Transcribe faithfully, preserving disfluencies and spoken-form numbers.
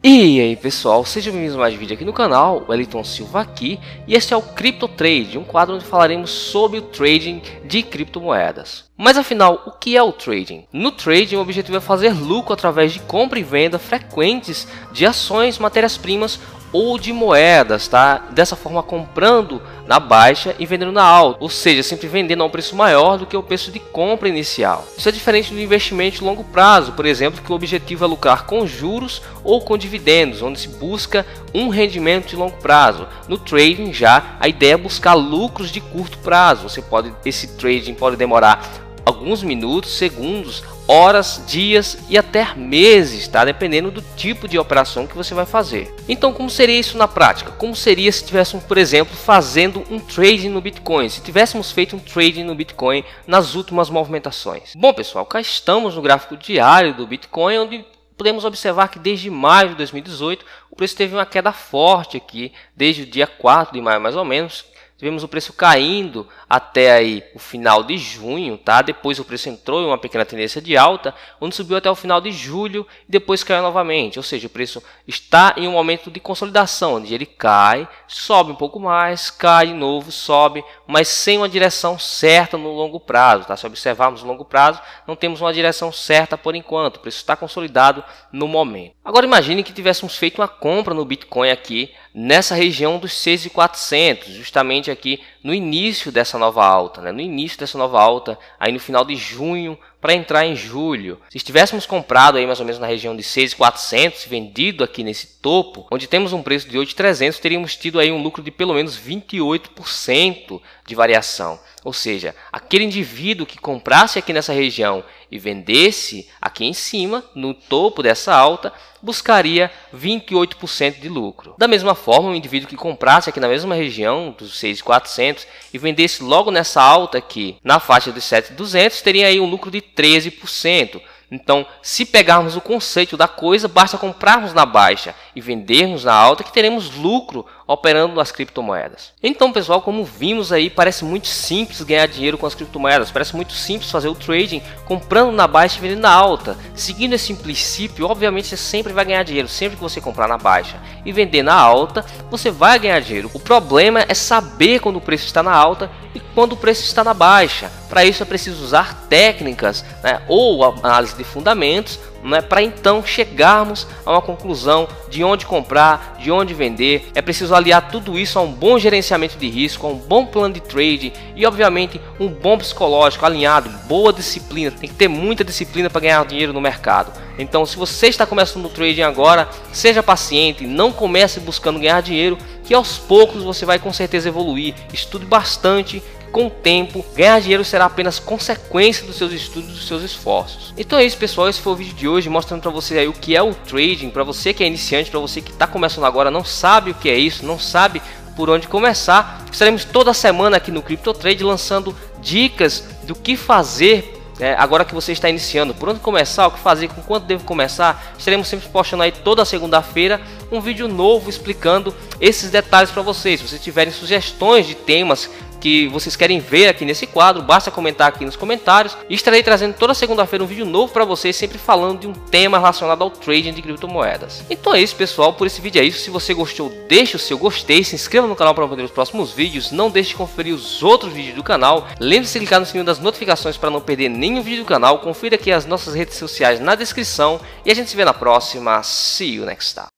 E aí pessoal, sejam bem-vindos a mais um vídeo aqui no canal, o Wellington Silva aqui, e este é o Crypto Trade, um quadro onde falaremos sobre o trading de criptomoedas. Mas afinal, o que é o trading? No trading, o objetivo é fazer lucro através de compra e venda frequentes de ações, matérias-primas ou de moedas, tá? Dessa forma, comprando na baixa e vendendo na alta, ou seja, sempre vendendo a um preço maior do que o preço de compra inicial. Isso é diferente do investimento de longo prazo, por exemplo, que o objetivo é lucrar com juros ou com dividendos, onde se busca um rendimento de longo prazo. No trading, já a ideia é buscar lucros de curto prazo. Você pode, esse trading pode demorar alguns minutos, segundos, horas, dias e até meses, tá? Dependendo do tipo de operação que você vai fazer. Então, como seria isso na prática? Como seria se tivéssemos, por exemplo, fazendo um trading no Bitcoin? Se tivéssemos feito um trading no Bitcoin nas últimas movimentações. Bom, pessoal, cá estamos no gráfico diário do Bitcoin, onde podemos observar que desde maio de dois mil e dezoito o preço teve uma queda forte aqui, desde o dia quatro de maio mais ou menos. Tivemos o preço caindo até aí o final de junho, tá? Depois o preço entrou em uma pequena tendência de alta, onde subiu até o final de julho e depois caiu novamente. Ou seja, o preço está em um momento de consolidação, onde ele cai, sobe um pouco mais, cai de novo, sobe, mas sem uma direção certa no longo prazo, tá? Se observarmos no longo prazo, não temos uma direção certa por enquanto. O preço está consolidado no momento. Agora imagine que tivéssemos feito uma compra no Bitcoin aqui nessa região dos seis mil e quatrocentos, justamente aqui no início dessa nova alta, né? No início dessa nova alta, aí no final de junho, para entrar em julho. Se estivéssemos comprado aí mais ou menos na região de seis mil e quatrocentos, vendido aqui nesse topo, onde temos um preço de oito mil e trezentos, teríamos tido aí um lucro de pelo menos vinte e oito por cento de variação. Ou seja, aquele indivíduo que comprasse aqui nessa região e vendesse aqui em cima, no topo dessa alta, buscaria vinte e oito por cento de lucro. Da mesma forma, um indivíduo que comprasse aqui na mesma região dos seis mil e quatrocentos e vendesse logo nessa alta aqui, na faixa dos sete mil e duzentos, teria aí um lucro de treze por cento. Então, se pegarmos o conceito da coisa, basta comprarmos na baixa e vendermos na alta que teremos lucro operando nas criptomoedas. Então, pessoal, como vimos aí, parece muito simples ganhar dinheiro com as criptomoedas. Parece muito simples fazer o trading comprando na baixa e vendendo na alta. Seguindo esse princípio, obviamente você sempre vai ganhar dinheiro. Sempre que você comprar na baixa e vender na alta, você vai ganhar dinheiro. O problema é saber quando o preço está na alta e quando o preço está na baixa. Para isso é preciso usar técnicas, né, ou análise de fundamentos, né, para então chegarmos a uma conclusão de onde comprar, de onde vender. É preciso aliar tudo isso a um bom gerenciamento de risco, a um bom plano de trade e obviamente um bom psicológico alinhado, boa disciplina. Tem que ter muita disciplina para ganhar dinheiro no mercado. Então, se você está começando no trading agora, seja paciente, não comece buscando ganhar dinheiro, que aos poucos você vai com certeza evoluir. Estude bastante. Com o tempo, ganhar dinheiro será apenas consequência dos seus estudos, dos seus esforços. Então é isso, pessoal, esse foi o vídeo de hoje, mostrando para você aí o que é o trading, para você que é iniciante, para você que está começando agora, não sabe o que é isso, não sabe por onde começar. Estaremos toda semana aqui no Crypto Trade lançando dicas do que fazer, né, agora que você está iniciando, por onde começar, o que fazer, com quanto devo começar. Estaremos sempre postando aí toda segunda-feira um vídeo novo explicando esses detalhes para vocês. Se vocês tiverem sugestões de temas que vocês querem ver aqui nesse quadro, basta comentar aqui nos comentários e estarei trazendo toda segunda-feira um vídeo novo para vocês, sempre falando de um tema relacionado ao trading de criptomoedas. Então é isso, pessoal, por esse vídeo é isso. Se você gostou, deixe o seu gostei, se inscreva no canal para ver os próximos vídeos, não deixe de conferir os outros vídeos do canal, lembre-se de clicar no sininho das notificações para não perder nenhum vídeo do canal, confira aqui as nossas redes sociais na descrição e a gente se vê na próxima. See you next time.